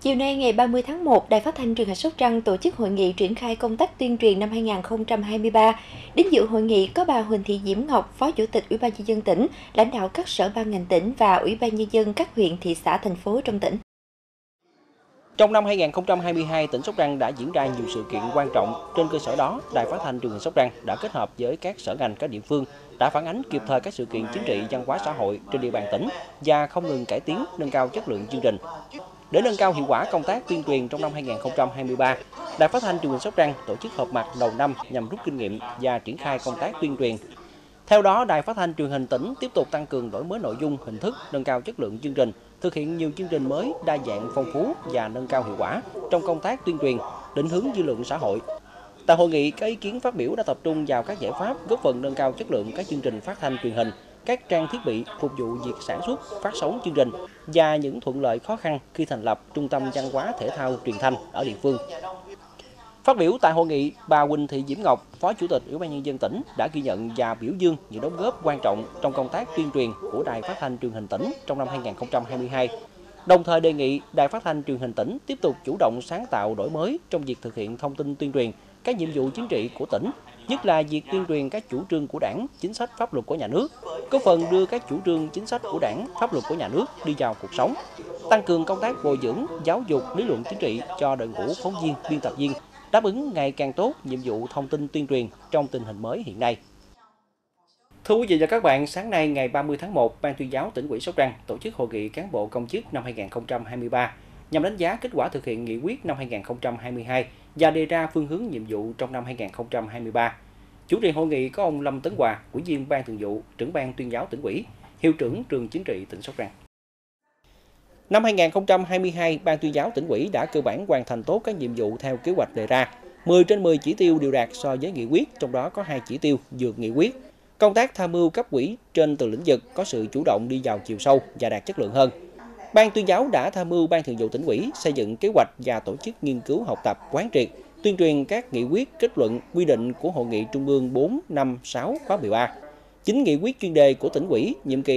Chiều nay ngày 30 tháng 1, Đài Phát thanh Truyền hình Sóc Trăng tổ chức hội nghị triển khai công tác tuyên truyền năm 2023. Đến dự hội nghị có bà Huỳnh Thị Diễm Ngọc, Phó Chủ tịch Ủy ban nhân dân tỉnh, lãnh đạo các sở ban ngành tỉnh và Ủy ban nhân dân các huyện, thị xã, thành phố trong tỉnh. Trong năm 2022, tỉnh Sóc Trăng đã diễn ra nhiều sự kiện quan trọng. Trên cơ sở đó, Đài Phát thanh Truyền hình Sóc Trăng đã kết hợp với các sở ngành các địa phương đã phản ánh kịp thời các sự kiện chính trị, văn hóa xã hội trên địa bàn tỉnh và không ngừng cải tiến, nâng cao chất lượng chương trình. Để nâng cao hiệu quả công tác tuyên truyền trong năm 2023, Đài Phát thanh Truyền hình Sóc Trăng tổ chức họp mặt đầu năm nhằm rút kinh nghiệm và triển khai công tác tuyên truyền. Theo đó, Đài Phát thanh Truyền hình tỉnh tiếp tục tăng cường đổi mới nội dung, hình thức, nâng cao chất lượng chương trình, thực hiện nhiều chương trình mới, đa dạng, phong phú và nâng cao hiệu quả trong công tác tuyên truyền, định hướng dư luận xã hội. Tại hội nghị, các ý kiến phát biểu đã tập trung vào các giải pháp góp phần nâng cao chất lượng các chương trình phát thanh truyền hình, các trang thiết bị phục vụ việc sản xuất, phát sóng chương trình và những thuận lợi khó khăn khi thành lập Trung tâm Văn hóa Thể thao Truyền thanh ở địa phương. Phát biểu tại hội nghị, bà Huỳnh Thị Diễm Ngọc, Phó Chủ tịch Ủy ban nhân dân tỉnh đã ghi nhận và biểu dương những đóng góp quan trọng trong công tác tuyên truyền của Đài Phát thanh Truyền hình tỉnh trong năm 2022. Đồng thời đề nghị Đài Phát thanh Truyền hình tỉnh tiếp tục chủ động sáng tạo đổi mới trong việc thực hiện thông tin tuyên truyền các nhiệm vụ chính trị của tỉnh, nhất là việc tuyên truyền các chủ trương của Đảng, chính sách pháp luật của nhà nước, góp phần đưa các chủ trương chính sách của Đảng, pháp luật của nhà nước đi vào cuộc sống, tăng cường công tác bồi dưỡng, giáo dục lý luận chính trị cho đội ngũ phóng viên, biên tập viên, đáp ứng ngày càng tốt nhiệm vụ thông tin tuyên truyền trong tình hình mới hiện nay. Thưa quý vị và các bạn, sáng nay ngày 30 tháng 1, Ban Tuyên giáo Tỉnh ủy Sóc Trăng tổ chức hội nghị cán bộ công chức năm 2023 nhằm đánh giá kết quả thực hiện nghị quyết năm 2022 và đề ra phương hướng nhiệm vụ trong năm 2023. Chủ trì hội nghị có ông Lâm Tấn Hòa, Ủy viên Ban Thường vụ, Trưởng ban Tuyên giáo Tỉnh ủy, Hiệu trưởng Trường Chính trị tỉnh Sóc Trăng. Năm 2022, Ban Tuyên giáo Tỉnh ủy đã cơ bản hoàn thành tốt các nhiệm vụ theo kế hoạch đề ra. 10 trên 10 chỉ tiêu đều đạt so với nghị quyết, trong đó có 2 chỉ tiêu vượt nghị quyết. Công tác tham mưu cấp ủy trên từng lĩnh vực có sự chủ động đi vào chiều sâu và đạt chất lượng hơn. Ban Tuyên giáo đã tham mưu Ban Thường vụ Tỉnh ủy xây dựng kế hoạch và tổ chức nghiên cứu học tập, quán triệt, tuyên truyền các nghị quyết, kết luận, quy định của Hội nghị Trung ương 4, 5, 6 khóa 13. 9 nghị quyết chuyên đề của Tỉnh ủy nhiệm kỳ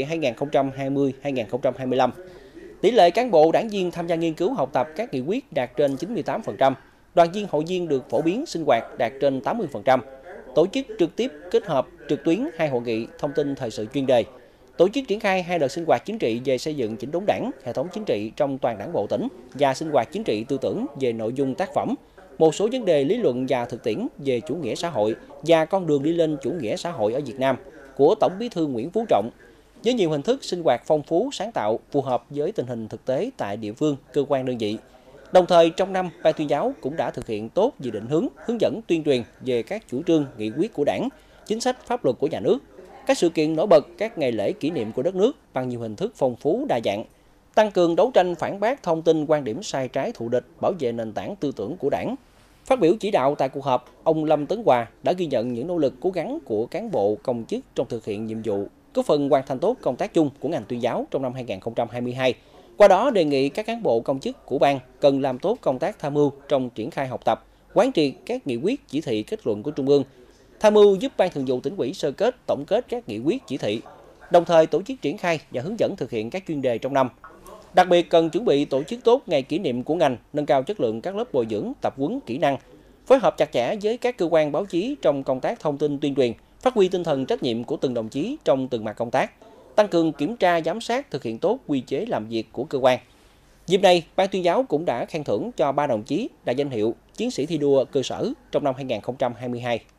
2020-2025. Tỷ lệ cán bộ đảng viên tham gia nghiên cứu học tập các nghị quyết đạt trên 98%, đoàn viên hội viên được phổ biến sinh hoạt đạt trên 80%, tổ chức trực tiếp kết hợp trực tuyến 2 hội nghị thông tin thời sự chuyên đề, tổ chức triển khai 2 đợt sinh hoạt chính trị về xây dựng chỉnh đốn đảng, hệ thống chính trị trong toàn đảng bộ tỉnh và sinh hoạt chính trị tư tưởng về nội dung tác phẩm, một số vấn đề lý luận và thực tiễn về chủ nghĩa xã hội và con đường đi lên chủ nghĩa xã hội ở Việt Nam của Tổng Bí thư Nguyễn Phú Trọng, với nhiều hình thức sinh hoạt phong phú, sáng tạo, phù hợp với tình hình thực tế tại địa phương, cơ quan đơn vị. Đồng thời, trong năm, Ban Tuyên giáo cũng đã thực hiện tốt việc định hướng dẫn tuyên truyền về các chủ trương, nghị quyết của Đảng, chính sách pháp luật của nhà nước, các sự kiện nổi bật, các ngày lễ kỷ niệm của đất nước bằng nhiều hình thức phong phú đa dạng, tăng cường đấu tranh phản bác thông tin quan điểm sai trái thù địch, bảo vệ nền tảng tư tưởng của Đảng. Phát biểu chỉ đạo tại cuộc họp, ông Lâm Tấn Hòa đã ghi nhận những nỗ lực cố gắng của cán bộ công chức trong thực hiện nhiệm vụ, góp phần hoàn thành tốt công tác chung của ngành tuyên giáo trong năm 2022. Qua đó đề nghị các cán bộ công chức của ban cần làm tốt công tác tham mưu trong triển khai học tập, quán triệt các nghị quyết, chỉ thị, kết luận của Trung ương, tham mưu giúp Ban Thường vụ Tỉnh ủy sơ kết, tổng kết các nghị quyết, chỉ thị, đồng thời tổ chức triển khai và hướng dẫn thực hiện các chuyên đề trong năm. Đặc biệt cần chuẩn bị tổ chức tốt ngày kỷ niệm của ngành, nâng cao chất lượng các lớp bồi dưỡng, tập huấn kỹ năng, phối hợp chặt chẽ với các cơ quan báo chí trong công tác thông tin tuyên truyền, phát huy tinh thần trách nhiệm của từng đồng chí trong từng mặt công tác, tăng cường kiểm tra giám sát thực hiện tốt quy chế làm việc của cơ quan. Dịp này, Ban Tuyên giáo cũng đã khen thưởng cho 3 đồng chí đạt danh hiệu Chiến sĩ thi đua cơ sở trong năm 2022.